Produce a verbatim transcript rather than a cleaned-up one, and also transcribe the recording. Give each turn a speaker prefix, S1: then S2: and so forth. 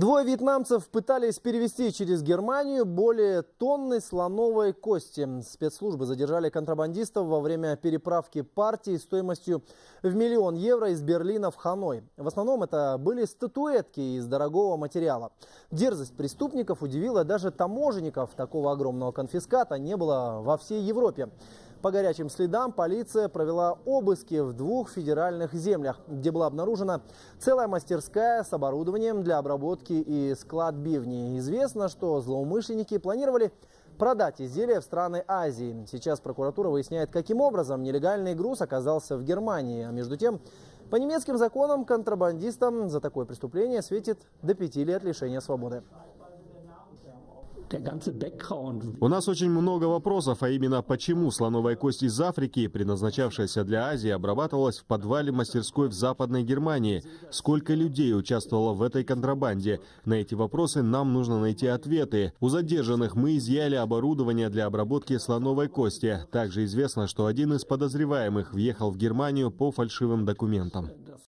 S1: Двое вьетнамцев пытались перевезти через Германию более тонны слоновой кости. Спецслужбы задержали контрабандистов во время переправки партии стоимостью в миллион евро из Берлина в Ханой. В основном это были статуэтки из дорогого материала. Дерзость преступников удивила даже таможенников. Такого огромного конфиската не было во всей Европе. По горячим следам полиция провела обыски в двух федеральных землях, где была обнаружена целая мастерская с оборудованием для обработки и склад бивней. Известно, что злоумышленники планировали продать изделия в страны Азии. Сейчас прокуратура выясняет, каким образом нелегальный груз оказался в Германии. А между тем, по немецким законам контрабандистам за такое преступление светит до пяти лет лишения свободы.
S2: У нас очень много вопросов, а именно, почему слоновая кость из Африки, предназначавшаяся для Азии, обрабатывалась в подвале мастерской в Западной Германии? Сколько людей участвовало в этой контрабанде? На эти вопросы нам нужно найти ответы. У задержанных мы изъяли оборудование для обработки слоновой кости. Также известно, что один из подозреваемых въехал в Германию по фальшивым документам.